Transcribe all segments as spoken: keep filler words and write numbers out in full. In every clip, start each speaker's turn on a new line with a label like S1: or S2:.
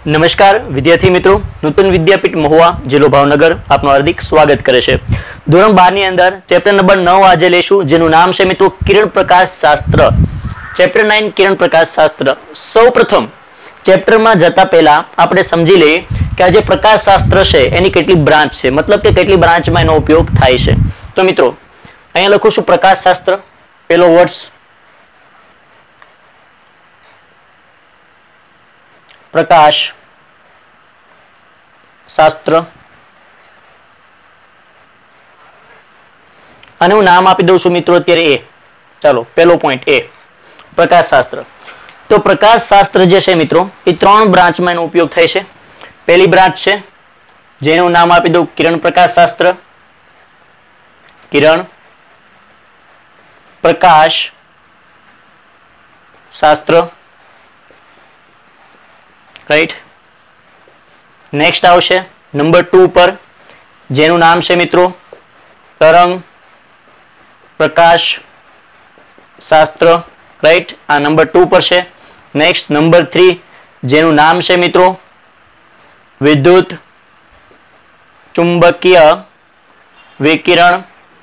S1: नमस्कार विद्यार्थी मित्रों, नूतन विद्यापीठ महुआ जिलो भावनगर आपનું हार्दिक स्वागत करे છે। ધોરણ બાર ની અંદર ચેપ્ટર નંબર નવ આજે લેશું, જેનું નામ છે મિત્રો કિરણ પ્રકાશ શાસ્ત્ર। ચેપ્ટર નવ કિરણ પ્રકાશ શાસ્ત્ર। સૌપ્રથમ ચેપ્ટરમાં જતા પહેલા આપણે સમજી લઈએ કે આ જે પ્રકાશ શાસ્ત્ર છે એની કેટલી બ્રાન્ચ છે, મતલબ કે કેટલી બ્રાન્ચમાં એનો ઉપયોગ થાય છે। તો મિત્રો અહીંયા લખું છું પ્રકાશ શાસ્ત્ર, પહેલો વર્ડ प्रकाश शास्त्र અને હું નામ આપી દઉં છું મિત્રો અત્યારે એ। ચાલો પહેલો પોઈન્ટ એ પ્રકાશ શાસ્ત્ર। તો પ્રકાશ શાસ્ત્ર જે છે મિત્રો એ ત્રણ બ્રાન્ચમાં એનો ઉપયોગ થાય છે। પહેલી બ્રાન્ચ છે જેનું નામ આપી દઉં કિરણ પ્રકાશ શાસ્ત્ર, કિરણ પ્રકાશ શાસ્ત્ર, राइट। नेक्स्ट आवशे नंबर टू पर जेनु नाम छे मित्रों तरंग प्रकाश शास्त्र, राइट। आ नंबर टू पर छे। नेक्स्ट नंबर थ्री जेनु नाम छे मित्रों विद्युत चुंबकीय विकिरण,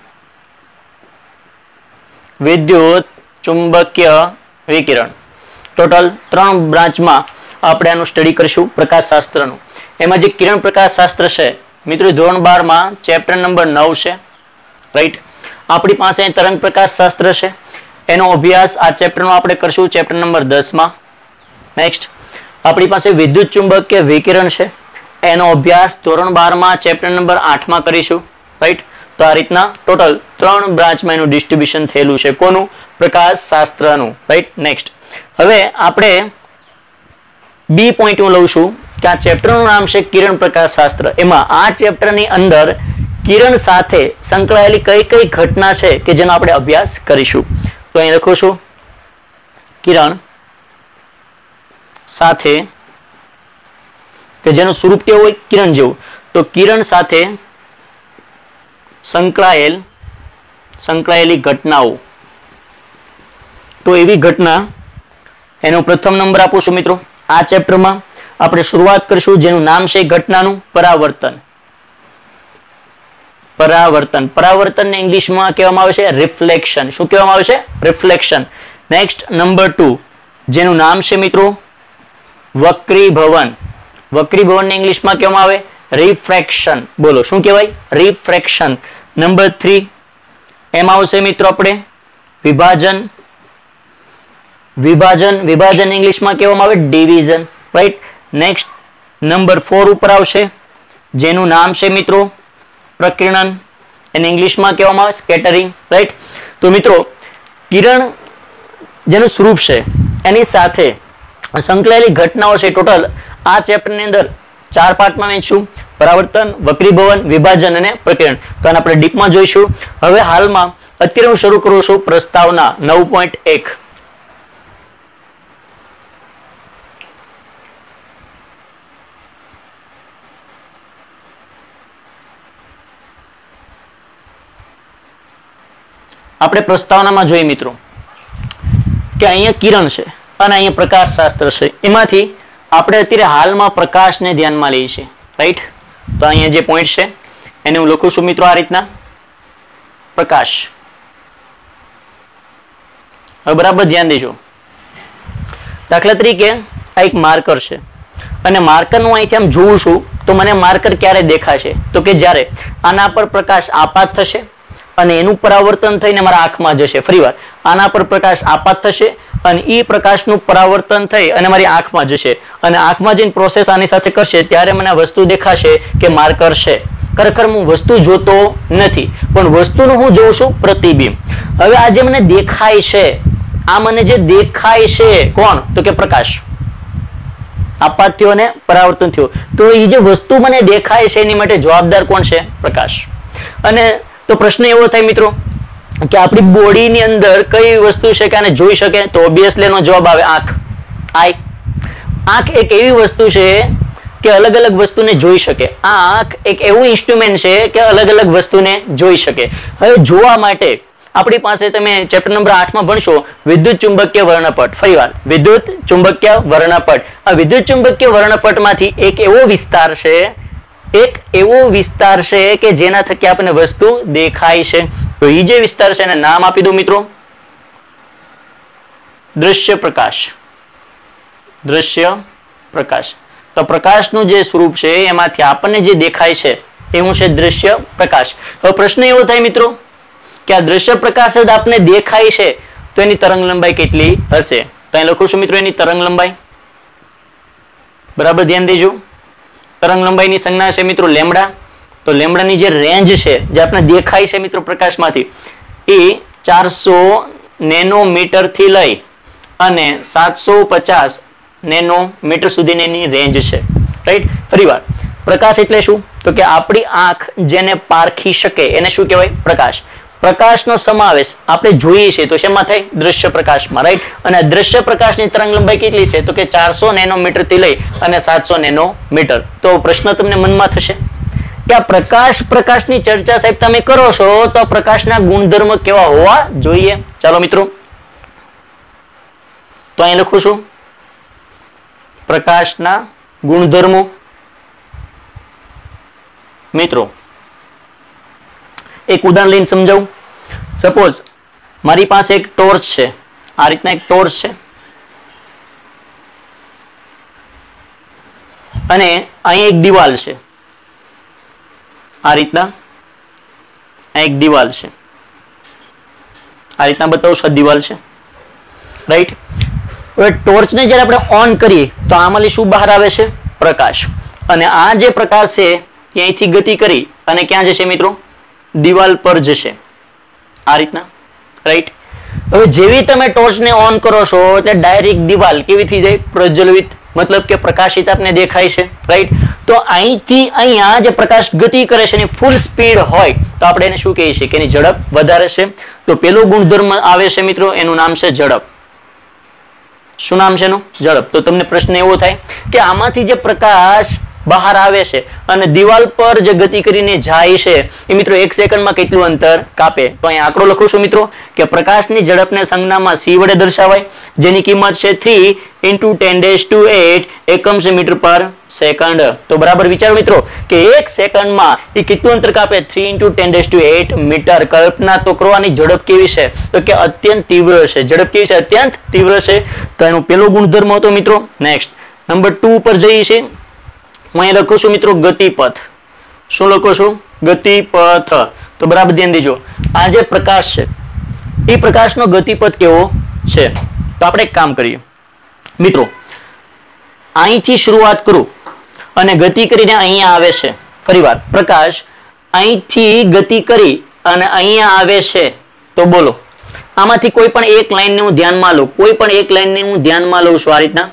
S1: विद्युत चुंबकीय विकिरण। टोटल त्रण ब्रांच में આપણે આનું સ્ટડી કરીશું પ્રકાશ શાસ્ત્રનું। એમાં જે કિરણ પ્રકાશ શાસ્ત્ર છે મિત્રો ધોરણ બાર માં ચેપ્ટર નંબર નવ છે, રાઈટ। આપણી પાસે તરંગ પ્રકાશ શાસ્ત્ર છે, એનો અભ્યાસ આ ચેપ્ટરનો આપણે કરશું ચેપ્ટર નંબર દસ માં। નેક્સ્ટ આપણી પાસે વિદ્યુત ચુંબકીય વિકિરણ છે, એનો અભ્યાસ ધોરણ બાર માં ચેપ્ટર નંબર આઠ માં કરીશું, રાઈટ। તો આ રીતના ટોટલ ત્રણ બ્રાન્ચમાં એનું ડિસ્ટ્રીબ્યુશન થયેલું છે, કોનું? પ્રકાશ શાસ્ત્રનું, રાઈટ। નેક્સ્ટ હવે આપણે बी पॉइंट हूँ लઉં છું કે આ ચેપ્ટરનું નામ છે કિરણ પ્રકાશ શાસ્ત્ર। એમાં આ ચેપ્ટરની અંદર કિરણ સાથે સંકળાયેલી કઈ કઈ ઘટના છે કે જેનો આપણે અભ્યાસ કરીશું। તો અહીં લખું છું કિરણ સાથે, કે જેનું સ્વરૂપ કેવું હોય કિરણ જેવું, તો કિરણ સાથે સંકળાયેલ સંકળાયેલી ઘટનાઓ। તો એવી ઘટના એનો પ્રથમ નંબર આપું છું મિત્રો। આ ચેપ્ટર में આપણે શરૂઆત કરીશું જેનું નામ છે ઘટનાનું પરાવર્તન। પરાવર્તન પરાવર્તન ને ઇંગ્લિશ માં કહેવામાં આવે છે રિફ્લેક્શન। શું કહેવામાં આવે છે? રિફ્લેક્શન। નેક્સ્ટ નંબર ટુ જેનું નામ છે મિત્રો વક્રીભવન। વક્રીભવન ને ઇંગ્લિશ માં કહેવામાં આવે રિફ્રેક્શન। બોલો શું કહેવાય? રિફ્રેક્શન। નંબર થ્રી એમાં આવશે મિત્રો આપણે વિભાજન। विभाजन विभाजन इंग्लिश में कहेवामां आवे division, right. Next number four ऊपर आवशे जेनु नाम छे मित्रों प्रकीर्णन, एने इंग्लिश में कहेवामां आवे स्केटरिंग, राइट। तो मित्रों किरण जेनु स्वरूप छे एनी साथे संकळाયેલી घटनाओं छे टोटल आ चेप्टर ની અંદર चार पार्ट में वेचशुं, परावर्तन, वक्रीभवन, विभाजन अने प्रकीर्णन। तो आने आपणे डीप में जोईशुं। हवे हालमां अत्यारे हुं शरू करूं छुं प्रस्तावना नौ पॉइंट एक। આપણે પ્રસ્તાવનામાં જોઈએ મિત્રો કે અહીંયા કિરણ છે અને અહીંયા પ્રકાશ શાસ્ત્ર છે, એમાંથી આપણે અત્યારે હાલમાં પ્રકાશને ધ્યાનમાં લઈએ છીએ, રાઈટ। તો અહીંયા જે પોઈન્ટ છે એને હું લખું છું મિત્રો આ રીતના પ્રકાશ। હવે બરાબર ધ્યાન દેજો। દાખલા તરીકે આ એક માર્કર છે અને માર્કરનું અહીંથી આમ જોઉં છું તો મને માર્કર ક્યારે દેખાશે? તો કે જ્યારે આના પર પ્રકાશ આપાત થશે અને એનું પરાવર્તન થઈને મારા આંખમાં જશે। ફરીવાર આના પર પ્રકાશ આપાત થશે અને એ પ્રકાશનું પરાવર્તન થઈ અને મારી આંખમાં જશે અને આંખમાં જઈને પ્રોસેસ આની સાથે કરશે ત્યારે મને આ વસ્તુ દેખાશે કે માર્કર છે। ખરેખર હું વસ્તુ જોતો નથી પણ વસ્તુનું હું જોઉં છું પ્રતિબિંબ। હવે આ જે મને દેખાય છે, આ મને જે દેખાય છે કોણ? તો કે પ્રકાશ। આપાત થયો અને પરાવર્તન થયું, તો એ જે વસ્તુ મને દેખાય છે એની માટે જવાબદાર કોણ છે? પ્રકાશ। અને तो प्रश्न एवो थाय मित्रों कि आपणी बॉडी नी अंदर कई वस्तु छे के आने जोई शके? तो ऑब्वियसली एनो जवाब आवे आंख। आई आंख एक एवी वस्तु छे के अलग अलग वस्तु ने जोई शके। आंख एक एवुं इंस्ट्रुमेंट छे के अलग अलग वस्तु ने जोई शके। हवे जोवा माटे આપણી પાસે તમે ચેપ્ટર નંબર આઠ માં ભણશો વિદ્યુત ચુંબકીય વર્ણપટ. ફરીવાર વિદ્યુત ચુંબકીય વર્ણપટ. આ વિદ્યુત ચુંબકીય વર્ણપટમાંથી એક એવો વિસ્તાર છે એક એવો વિસ્તાર છે કે જેના થકી આપણને વસ્તુ દેખાય છે. તો એ જે વિસ્તાર છે એને નામ આપી દો મિત્રો, દૃશ્ય પ્રકાશ. દૃશ્ય પ્રકાશ. તો પ્રકાશનું જે સ્વરૂપ છે એમાંથી આપણને જે દેખાય છે એવું છે દૃશ્ય પ્રકાશ. હવે પ્રશ્ન એવો થાય મિત્રો કે આ દૃશ્ય પ્રકાશ જ આપને દેખાય છે તો એની તરંગ લંબાઈ કેટલી હશે? તો અહીં લખું છું મિત્રો એની તરંગ લંબાઈ. બરાબર ધ્યાન દેજો. તરંગ લંબાઈની સંજ્ઞા છે મિત્રો લેમ્ડા. તો લેમ્ડાની જે રેન્જ છે જે આપણે દેખાય છે મિત્રો પ્રકાશમાંથી એ ચારસો નેનોમીટર થી લઈ અને સાતસો પચાસ નેનોમીટર સુધીની એની રેન્જ છે. રાઈટ. ફરીવાર પ્રકાશ એટલે શું? તો કે આપણી આંખ જેને પારખી શકે એને શું કહેવાય? પ્રકાશ. પ્રકાશનો સમાવેશ આપણે જોઈએ છે તો શેમાં થાય? દૃશ્ય પ્રકાશમાં. રાઈટ. અને દૃશ્ય પ્રકાશની તરંગ લંબાઈ કેટલી છે? તો કે ચારસો નેનોમીટર થી લઈ અને સાતસો નેનોમીટર. તો પ્રશ્ન તમને મનમાં થશે કે આ પ્રકાશ પ્રકાશની ચર્ચા સાહેબ તમે કરો છો તો પ્રકાશના ગુણધર્મ કેવા હોવા જોઈએ? ચાલો મિત્રો, તો અહીં લખું છું પ્રકાશના ગુણધર્મો. મિત્રો એક ઉદાહરણ લઈને સમજાવું. સપોઝ મારી પાસે એક ટોર્ચ છે, આ રીતના એક ટોર્ચ છે અને અહીં એક દિવાલ છે, આ રીતના એક દિવાલ છે, આ રીતના બતાવું છું, દિવાલ છે. રાઈટ. હવે ટોર્ચને જ્યારે આપણે ઓન કરીએ તો આમાંથી શું બહાર આવે છે? પ્રકાશ. અને આ જે પ્રકાશ છે ત્યાંથી ગતિ કરી અને ક્યાં જશે મિત્રો? દિવાલ પર જશે, આ રીતના. રાઈટ. હવે જેવી તમે ટોર્ચને ઓન કરો છો એટલે ડાયરેક્ટ દિવાલ કેવી થઈ જાય? પ્રજ્વલિત, મતલબ કે પ્રકાશિત આપને દેખાય છે. રાઈટ. તો અહીંથી અહીંયા જે પ્રકાશ ગતિ કરે છે એની ફૂલ સ્પીડ હોય તો આપણે એને શું કહીએ છીએ કે એની ઝડપ વધારે છે. તો પેલો ગુણધર્મ આવે છે મિત્રો, એનું નામ છે ઝડપ. શું નામ છે એનું? ઝડપ. તો તમને પ્રશ્ન એવો થાય કે આમાંથી જે પ્રકાશ બહાર આવે છે અને દિવાલ પર જે ગતિ કરીને જાય છે એ મિત્રો એક સેકન્ડમાં કેટલું અંતર કાપે? તો અહીં આંકડો લખું છું મિત્રો કે પ્રકાશની ઝડપને સંજ્ઞામાં સી વડે દર્શાવાય જેની કિંમત છે three into ten dash to eight એકમ છે મીટર પર સેકન્ડ. તો બરાબર વિચારો મિત્રો કે એક સેકન્ડમાં એ કેટલું અંતર કાપે? Three into ten dash to eight metre. કલ્પના તો કરો આની ઝડપ કેવી છે? તો કે અત્યંત તીવ્ર છે. ઝડપ કેવી છે? અત્યંત તીવ્ર છે. તો એનો પેલો ગુણધર્મ હતો મિત્રો. નેક્સ્ટ નંબર ટુ ઉપર જઈએ છીએ. હું અહીં લખું છું મિત્રો ગતિપથ. શું લખું છું? ગતિપથ. તો બરાબર ધ્યાન દેજો. આ જે પ્રકાશ છે એ પ્રકાશનો ગતિપથ કેવો છે? તો આપણે એક કામ કરીએ મિત્રો, અહીંથી શરૂઆત કરું અને ગતિ કરીને અહીંયા આવે છે. ફરીવાર પ્રકાશ અહીંથી ગતિ કરી અને અહીંયા આવે છે તો બોલો આમાંથી કોઈ પણ એક લાઈનને હું ધ્યાનમાં લઉં, કોઈ પણ એક લાઈનને હું ધ્યાનમાં લઉં છું આ રીતના,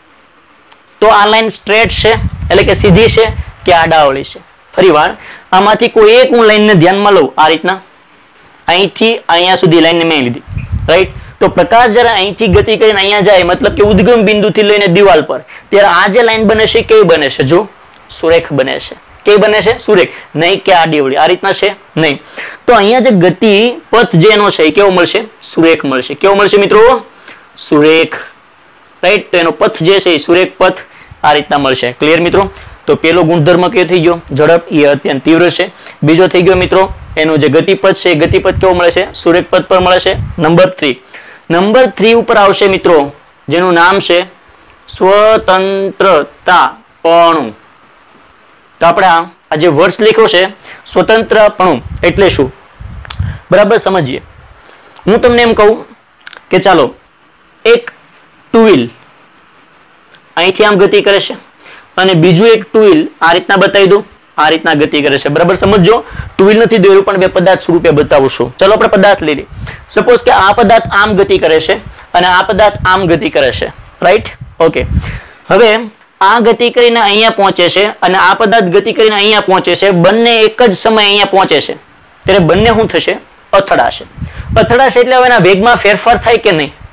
S1: તો આ લાઈન સ્ટ્રેટ છે એટલે કે સીધી છે કે આડાવળી છે? ફરીવાર આમાંથી કોઈ એક હું લાઈનને ધ્યાનમાં લઉં આ રીતના, અહીંથી અહીંયા સુધી લાઈનને મેં લીધી. રાઈટ. તો પ્રકાશ જ્યારે અહીંથી ગતિ કરીને અહીંયા જાય મતલબ કે ઉદ્ગમ બિંદુથી લઈને દિવાલ પર, ત્યારે આ જે લાઈન બને છે કેવી બને છે? જો સુરેખ બને છે. કેવી બને છે? સુરેખ. નહીં કે આડીઅવળી આ રીતના છે નહીં. તો અહીંયા જે ગતિ પથ જે એનો છે એ કેવો મળશે? સુરેખ મળશે. કેવો મળશે મિત્રો? સુરેખ. રાઈટ. તો એનો પથ જે છે એ સુરેખ પથ આ રીતના મળશે. ક્લિયર મિત્રો? તો પેલો ગુણધર્મ કયો થઈ ગયો? ઝડપ. એ અત્યંત તીવ્ર છે. બીજો થઈ ગયો મિત્રો એનો જે ગતિપથ છે ગતિપથ કેવો મળે છે? સુરેખ પથ પર મળે છે. નંબર થ્રી નંબર થ્રી ઉપર આવશે મિત્રો જેનું નામ છે સ્વતંત્રતાપણું. તો આપણે આ જે વર્ષ લખ્યો છે સ્વતંત્રપણું એટલે શું? બરાબર સમજીએ. હું તમને એમ કહું કે ચાલો એક ટુ વ્હીલ અહીંથી આમ ગતિ કરે છે અને બીજું એક ટુ વ્હીલ આ રીતના બતાવી દઉં, આ રીતના ગતિ કરે છે. બરાબર સમજો. ટુ વ્હીલ નથી દોર્યું પણ બે પદાર્થ સ્વરૂપે બતાવું છું. ચલો આપણે પદાર્થ લઈ લઈએ. સપોઝ કે આ પદાર્થ આમ ગતિ કરે છે અને આ પદાર્થ આમ ગતિ કરે છે. રાઈટ. ઓકે. હવે આ ગતિ કરીને અહીંયા પહોંચે છે અને આ પદાર્થ ગતિ કરીને અહીંયા પહોંચે છે. બંને એક જ સમયે અહીંયા પહોંચે છે ત્યારે બંને શું થશે? અથડાશે. અથડાશે એટલે હવે એના વેગમાં ફેરફાર થાય કે નહીં?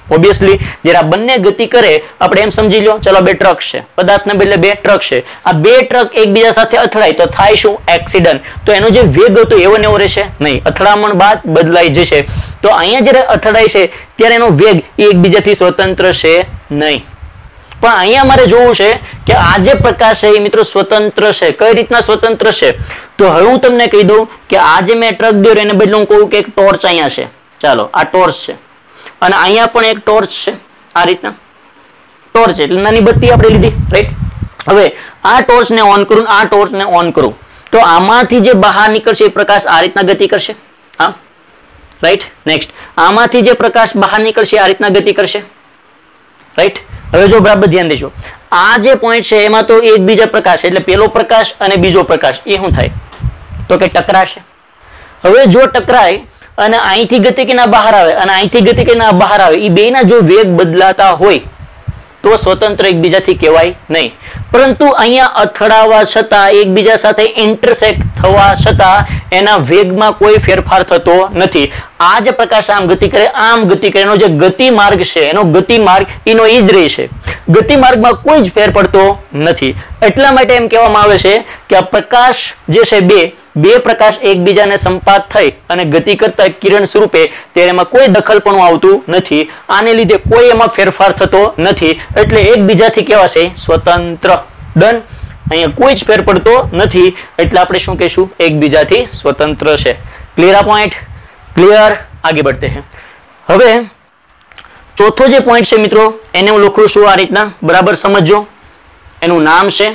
S1: ઓબ્વિયસલી જ્યારે આ બંને ગતિ કરે, આપણે એમ સમજી લો, ચલો બે ટ્રક છે, પદાર્થને બદલે બે ટ્રક છે, આ બે ટ્રક એકબીજા સાથે અથડાય તો થાય શું? એક્સિડન્ટ. તો એનો જે વેગ હતો એવો ને એવો રહેશે નહીં, અથડામણ બાદ બદલાઈ જશે. તો અહીંયા જ્યારે અથડાય છે ત્યારે એનો વેગ એકબીજાથી સ્વતંત્ર છે નહીં. પણ અહીંયા મારે જોવું છે કે આ જે પ્રકાશ છે એ મિત્રો સ્વતંત્ર છે. કઈ રીતના સ્વતંત્ર છે? તો હવે હું તમને કહી દઉં કે આ જે મેં ટ્રક દોર્યો એને બદલે હું કહું કે એક ટોર્ચ અહીંયા છે. ચાલો આ ટોર્ચ છે અને અહીંયા પણ એક ટોર્ચ છે. આ રીતના ટોર્ચ એટલે નાની બત્તી આપણે લીધી, રાઈટ? હવે આ ટોર્ચને ઓન કરું, આ ટોર્ચને ઓન કરું, તો આમાંથી જે બહાર નીકળશે એ પ્રકાશ આ રીતના ગતિ કરશે. હા, રાઈટ. નેક્સ્ટ, આમાંથી જે પ્રકાશ બહાર નીકળશે આ રીતના ગતિ કરશે, રાઈટ? હવે જો બરાબર ધ્યાન દેજો, આ જે પોઈન્ટ છે એમાં તો એકબીજા પ્રકાશ એટલે પેલો પ્રકાશ અને બીજો પ્રકાશ એ શું થાય? તો કે ટકરાશે. હવે જો ટકરાય અને અહીંથી ગતિ કે ના બહાર આવે અને અહીંથી ગતિ કે ના બહાર આવે, એ બેના જો વેગ બદલાતા હોય તો સ્વતંત્ર એકબીજાથી કહેવાય નહીં. પરંતુ અહીંયા અથડાવા છતાં, એકબીજા સાથે ઇન્ટરસેક્ટ થવા છતાં એના વેગમાં કોઈ ફેરફાર થતો નથી. આ જે પ્રકાશ આમ ગતિ કરે, આમ ગતિ કરે, એનો જે ગતિ માર્ગ છે એનો ગતિ માર્ગ એનો એ જ રહે છે. ગતિ માર્ગમાં કોઈ જ ફેર પડતો નથી. એટલા માટે એમ કહેવામાં આવે છે કે આ પ્રકાશ જે છે બે બે પ્રકાશ એકબીજાને સંપાત થઈ અને ગતિ કરતા કિરણ સ્વરૂપે ત્યારે એમાં કોઈ દખલપણું આવતું નથી. આને લીધે કોઈ એમાં ફેરફાર થતો નથી, એટલે એકબીજાથી કહેવાશે સ્વતંત્ર. ડન. અહીંયા કોઈ જ ફેર પડતો નથી, એટલે આપણે શું કહીશું? એકબીજાથી સ્વતંત્ર છે. ક્લિયર આ પોઈન્ટ? ક્લિયર? આગે बढ़ते हैं. હવે ચોથો જે પોઈન્ટ છે મિત્રો એને હું લખું છું આ રીતના, બરાબર સમજો. એનું નામ છે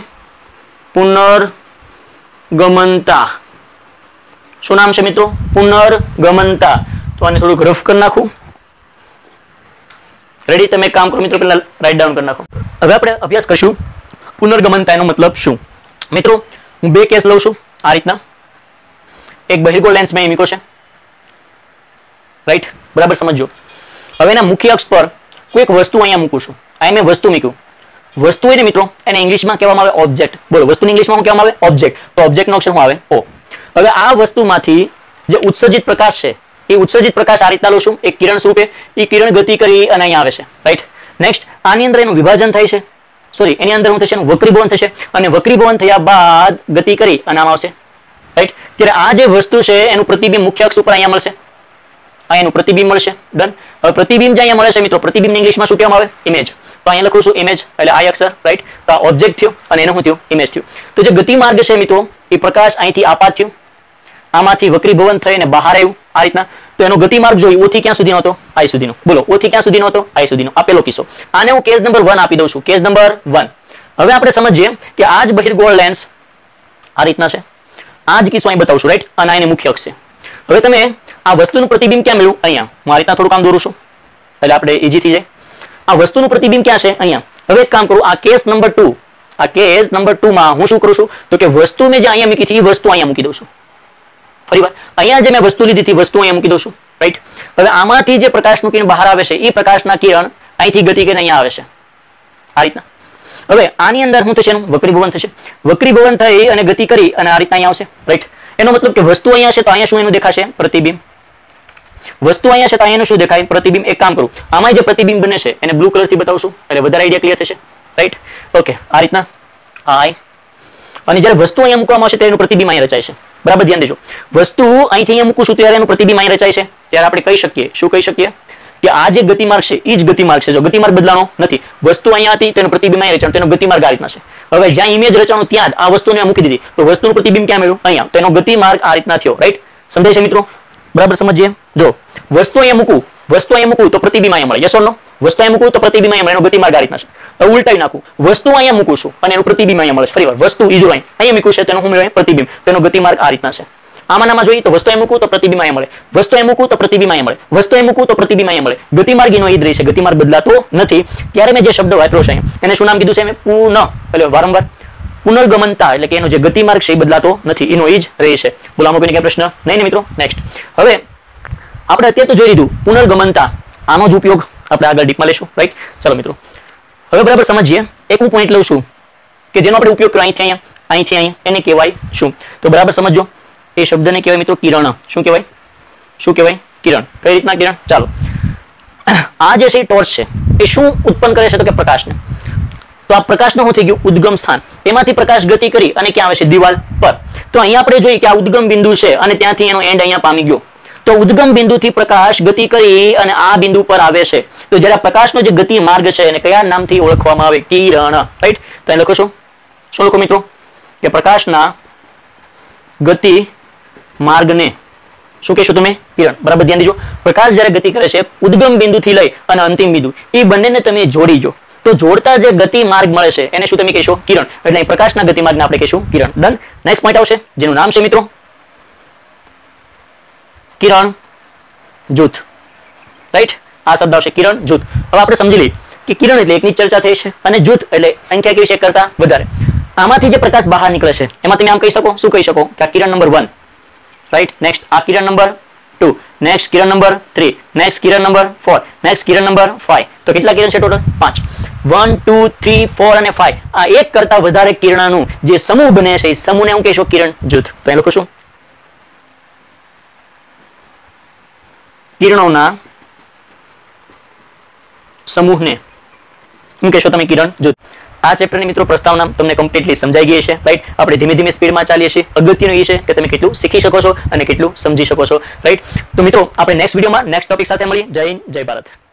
S1: પુનર્ગમનતા. શું નામ છે મિત્રો? પુનર્ગમનતા. તો આને થોડુંક રફ કરી નાખું. રેડી? તમે કામ કરો મિત્રો, પહેલા રાઇટ ડાઉન કરી નાખો. હવે આપણે અભ્યાસ કરશું પુનર્ગમનતા એનો મતલબ શું. મિત્રો હું બે કેસ લઉં છું આ રીતના. એક બહિર્ગોળ લેન્સ મેં મૂક્યો છે, રાઈટ? બરાબર સમજો. હવે એના મુખ્ય અક્ષ પર કોઈક વસ્તુ અહીંયા મૂકું છું. અહીં મેં વસ્તુ મૂક્યું. વસ્તુ હોય ને મિત્રો, એને ઇંગ્લિશમાં કહેવામાં આવે ઓબ્જેક્ટ. બોલો, વસ્તુને ઇંગ્લિશમાં શું કહેવામાં આવે? ઓબ્જેક્ટ. તો ઓબ્જેક્ટનો અક્ષર શું આવે? ઓ. હવે આ વસ્તુમાંથી જે ઉત્સર્જિત પ્રકાશ છે એ ઉત્સર્જિત પ્રકાશ આ રીતના લઉં છું એક કિરણ સ્વરૂપે. એ કિરણ ગતિ કરી અને અહીંયા આવે છે, રાઈટ? નેક્સ્ટ, આની અંદર એનું વિભાજન થાય છે, સોરી એની અંદર શું થશે? એનું વક્રીભવન થશે અને વક્રીભવન થયા બાદ ગતિ કરી અને આમ આવશે, રાઈટ? ત્યારે આ જે વસ્તુ છે એનું પ્રતિબિંબ મુખ્ય અક્ષ ઉપર અહીંયા મળશે. આ એનું પ્રતિબિંબ મળશે. ડન. હવે પ્રતિબિંબ જે અહીંયા મળે છે મિત્રો, પ્રતિબિંબ ઇંગ્લિશમાં શું કહેવામાં આવે? ઇમેજ. તો અહીંયા લખું છું ઇમેજ એટલે આ અક્ષર, રાઈટ? તો આ ઓબ્જેક્ટ થયો અને એનું શું થયું? ઇમેજ થયું. તો જે ગતિ માર્ગ છે મિત્રો એ પ્રકાશ અહીંથી આપાત થયું, આમાંથી વક્રીભવન થઈને બહાર આવ્યું આ રીતના. તો એનો ગતિ માર્ગ જોઈએ ઓ થી ક્યાં સુધીનો હતો? આઈ સુધીનો. બોલો, ઓ થી ક્યાં સુધીનો હતો? આઈ સુધીનો. આ પેલો કિસ્સો. આને હું કેસ નંબર વન આપી દઉં છું. Case number one. હવે આપણે સમજીએ કે આ જ બહિર્ગોળ લેન્સ આ રીતના છે. આ જ કિસ્સો અહીં બતાવું છું, રાઈટ? અને આની મુખ્ય અક્ષ છે. હવે તમે આ વસ્તુનું પ્રતિબિંબ ક્યાં મળ્યું? અહીંયા. હું આ રીતના થોડું કામ દોરું છું એટલે આપણે ઈઝી થઈ જાય. આ વસ્તુનું પ્રતિબિંબ ક્યાં છે? અહીંયા. હવે એક કામ કરું, આ કેસ નંબર ટુ, આ કેસ નંબર ટુ માં હું શું કરું છું તો કે વસ્તુ મેં જે અહીંયા મૂકી હતી એ વસ્તુ અહીંયા મૂકી દઉં છું. ફરીવાર અહીંયા જે મેં વસ્તુ લીધી હતી વસ્તુ અહીંયા મૂકી દઉં છું, રાઈટ? હવે આમાંથી જે પ્રકાશનું કિરણ બહાર આવે છે એ પ્રકાશના કિરણ અહીંથી ગતિ કરીને અહીંયા આવે છે આ રીતના. હવે આની અંદર શું થશે? એનું વક્રીભવન થશે. વક્રીભવન થઈ અને ગતિ કરી અને આ રીતના અહીંયા આવશે, રાઈટ? એનો મતલબ કે વસ્તુ અહીંયા છે તો અહીંયા શું એનું દેખાશે? પ્રતિબિંબ. વસ્તુ અહીંયા છે તો અહીંયાનું શું દેખાય? પ્રતિબિંબ. એક કામ કરું, આમાં જે પ્રતિબિંબ બને છે એને બ્લુ કલરથી બતાવશું એટલે વધારે આઈડિયા ક્લિયર થશે, રાઈટ? ઓકે, આ રીતના આઈ. અને જ્યારે વસ્તુ અહીંયા મૂકવામાં આવશે ત્યારે એનું પ્રતિબિંબ અહીંયા રચાય છે. બરાબર ધ્યાન દેજો. વસ્તુ અહીંથી અહીંયા મૂકું છું ત્યારે એનું પ્રતિબિંબ અહીંયા રચાય છે. ત્યારે આપણે કહી શકીએ, શું કહી શકીએ? કે આ જે ગતિમાર્ગ છે એ જ ગતિમાર્ગ છે. જો ગતિમાર્ગ બદલાનો નથી, વસ્તુ અહીંયા હતી તેનું પ્રતિબિંબ અહીંયા રચાણ, તેનો ગતિમાર્ગ આ રીતના છે. હવે જ્યાં ઇમેજ રચાણો ત્યાં જ આ વસ્તુને મૂકી દીધી તો વસ્તુનું પ્રતિબિંબ ક્યાં મળ્યું? અહીંયા. તો એનો ગતિમાર્ગ આ રીતના થયો, રાઈટ? સમજાય છે મિત્રો? બરાબર સમજીએ. જો વસ્તુ અહીંયા મૂકું, વસ્તુ અહીંયા મૂકું તો પ્રતિબિંબ અહીંયા મળે. Yes or no? વસ્તુ અહીંયા મૂકું તો પ્રતિબિંબ અહીંયા મળે, એનો ગતિમાર્ગ આ રીતના છે. હવે ઉલટાવી નાખું, વસ્તુ અહીંયા મૂકું છું અને એનું પ્રતિબિંબ અહીંયા મળે છે. ફરીવાર વસ્તુ ઈઝુ લાઈન અહીંયા મૂકું છે તેનું શું મળે? પ્રતિબિંબ. તેનો ગતિમાર્ગ આ રીતના છે. આમાં નામાં જોઈએ તો વસ્તુ અહીંયા મૂકું તો પ્રતિબિંબ અહીંયા મળે, વસ્તુ અહીંયા મૂકું તો પ્રતિબિંબ અહીંયા મળે, વસ્તુ અહીંયા મૂકું તો પ્રતિબિંબ અહીંયા મળે. ગતિમાર્ગ એનો ઈ જ રહે છે, ગતિમાર્ગ બદલાતો નથી. ત્યારે મેં જે શબ્દ વાપર્યો છે એને શું નામ કીધું છે? મેં પુનઃ એટલે વારંવાર પુનર્ગમનતા, એટલે કે એનો જે ગતિમાર્ગ છે એ બદલાતો નથી, એનો ઈ જ રહે છે. બોલો, આમાં કોઈને કઈ પ્રશ્ન નહીં ને મિત્રો? નેક્સ્ટ. હવે આપણે અત્યારે તો જોઈ લીધું પુનર્ગમનતા, આનો જ ઉપયોગ આપણે આગળ ડીપમાં લઈશું, રાઈટ? ચલો મિત્રો, હવે બરાબર સમજીએ. એક હું પોઈન્ટ લઉં છું કે જેનો આપણે ઉપયોગ કર્યો અહીંથી અહીંયા, અહીંથી અહીંયા, એને કહેવાય શું? તો બરાબર સમજો. એ શબ્દને કહેવાય મિત્રો કિરણ. શું કહેવાય? શું કહેવાય? કિરણ. કઈ રીતના કિરણ? ચાલો આ જે છે ટોર્ચ છે એ શું ઉત્પન્ન કરે છે તો કે પ્રકાશને. તો આ પ્રકાશનું શું થઈ ગયું ઉદ્ગમ સ્થાન, એમાંથી પ્રકાશ ગતિ કરી અને ક્યાં આવે છે દિવાલ પર. તો અહીંયા આપણે જોઈએ કે આ ઉદ્ગમ બિંદુ છે અને ત્યાંથી એનો એન્ડ અહીંયા પામી ગયો. તો ઉદ્ગમ બિંદુથી પ્રકાશ ગતિ કરી અને આ બિંદુ પર આવે છે. તો જ્યારે પ્રકાશનો જે ગતિ માર્ગ છે એને કયા નામથી ઓળખવામાં આવે? કિરણ. રાઈટ. તો અહીં લખો છો શું લખો મિત્રો કે પ્રકાશના ગતિ માર્ગને શું કહેશો તમે? કિરણ. બરાબર ધ્યાન દેજો. પ્રકાશ જ્યારે ગતિ કરે છે ઉદ્ગમ બિંદુથી લઈ અને અંતિમ બિંદુ એ બંનેને તમે જોડીજો તો જોડતા જે ગતિ માર્ગ મળે છે એને શું તમે કહેશો? કિરણ. એટલે અહીં પ્રકાશના ગતિ માર્ગને આપણે કહેશું કિરણ. ડન. નેક્સ્ટ પોઈન્ટ આવશે જેનું નામ છે મિત્રો કિરણ જૂથ. રાઈટ. આ શબ્દ આવશે કિરણ જૂથ. હવે આપણે સમજી લઈએ કે કિરણ એટલે એકની ચર્ચા થઈ છે અને જૂથ એટલે સંખ્યા કેવી છે કરતા વધારે. આમાંથી જે પ્રકાશ બહાર નીકળે છે એમાં તમે આમ કહી શકો શું કહી શકો કે આ કિરણ નંબર વન. રાઈટ. નેક્સ્ટ આ કિરણ નંબર ટુ, નેક્સ્ટ કિરણ નંબર થ્રી, નેક્સ્ટ કિરણ નંબર ફોર, નેક્સ્ટ કિરણ નંબર ફાઈવ. તો કેટલા કિરણ છે ટોટલ? પાંચ. વન ટુ થ્રી ફોર અને ફાઈવ આ એક કરતા વધારે કિરણનું જે સમૂહ બને છે એ સમૂહને હું કહેશો કિરણ જૂથ. તો એ લખો શું કિરણોના સમૂહને શું કહેશો તમે? કિરણ જૂથ. આ ચેપ્ટરની મિત્રો પ્રસ્તાવના તમને કમ્પ્લીટલી સમજાઈ ગઈ છે. રાઈટ. આપણે ધીમે ધીમે સ્પીડમાં ચાલીએ છીએ. અગત્યનું એ છે કે તમે કેટલું શીખી શકો છો અને કેટલું સમજી શકો છો. રાઈટ. તો મિત્રો આપણે નેક્સ્ટ વિડીયોમાં નેક્સ્ટ ટોપિક સાથે મળીએ. જય હિન્દ, જય ભારત.